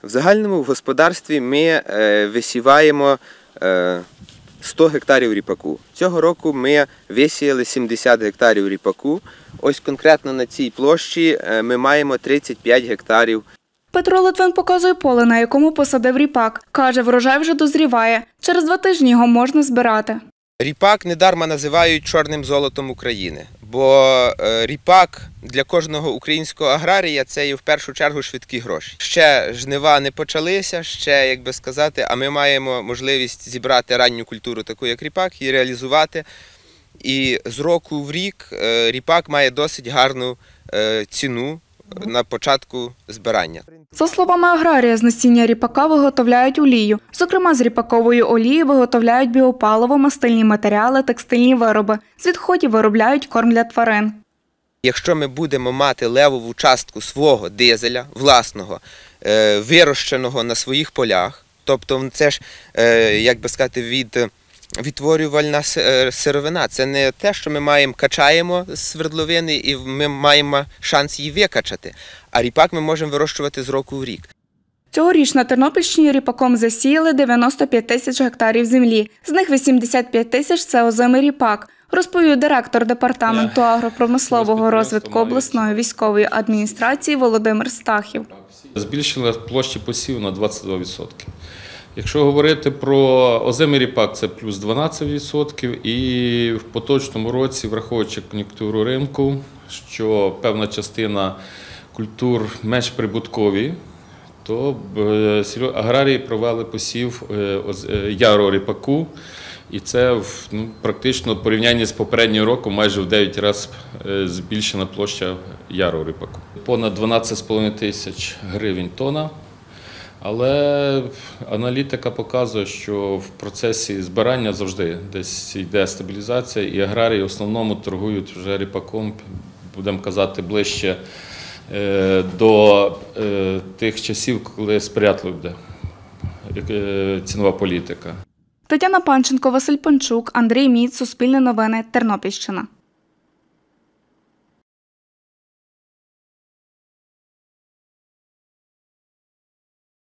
В загальному в господарстві ми висіваємо 100 гектарів ріпаку. Цього року ми висіяли 70 гектарів ріпаку. Ось конкретно на цій площі ми маємо 35 гектарів. Петро Литвин показує поле, на якому посадив ріпак. Каже, врожай вже дозріває. Через 2 тижні його можна збирати. Ріпак недарма називають чорним золотом України, бо ріпак для кожного українського аграрія – це є в першу чергу швидкі гроші. Ще жнива не почалися, ще, як би сказати, а ми маємо можливість зібрати ранню культуру, таку як ріпак, і реалізувати. І з року в рік ріпак має досить гарну ціну на початку збирання. За словами аграрія, з насіння ріпака виготовляють олію. Зокрема, з ріпакової олії виготовляють біопаливо, мастильні матеріали, текстильні вироби. З відходів виробляють корм для тварин. Якщо ми будемо мати левову частку свого дизеля, власного, вирощеного на своїх полях, тобто це ж, як би сказати, відтворювальна сировина. Це не те, що ми качаємо з свердловини і ми маємо шанс її викачати, а ріпак ми можемо вирощувати з року в рік. Цьогоріч на Тернопільщині ріпаком засіяли 95 тисяч гектарів землі. З них 85 тисяч – це озимий ріпак, розповів директор департаменту агропромислового розвитку обласної військової адміністрації Володимир Стахів. Збільшили площі посіву на 22%. Якщо говорити про озимий ріпак, це плюс 12%, і в поточному році, враховуючи кон'юнктуру ринку, що певна частина культур менш прибуткові, то аграрії провели посів ярого ріпаку, і це практично в порівнянні з попереднім роком майже в 9 разів збільшена площа ярого ріпаку. Понад 12,5 тисяч гривень тонна. Але аналітика показує, що в процесі збирання завжди десь йде стабілізація, і аграрії в основному торгують вже ріпаком, будемо казати, ближче до тих часів, коли сприятлива буде цінова політика. Тетяна Панченко, Василь Панчук, Андрій Міц, Суспільне новини, Тернопільщина.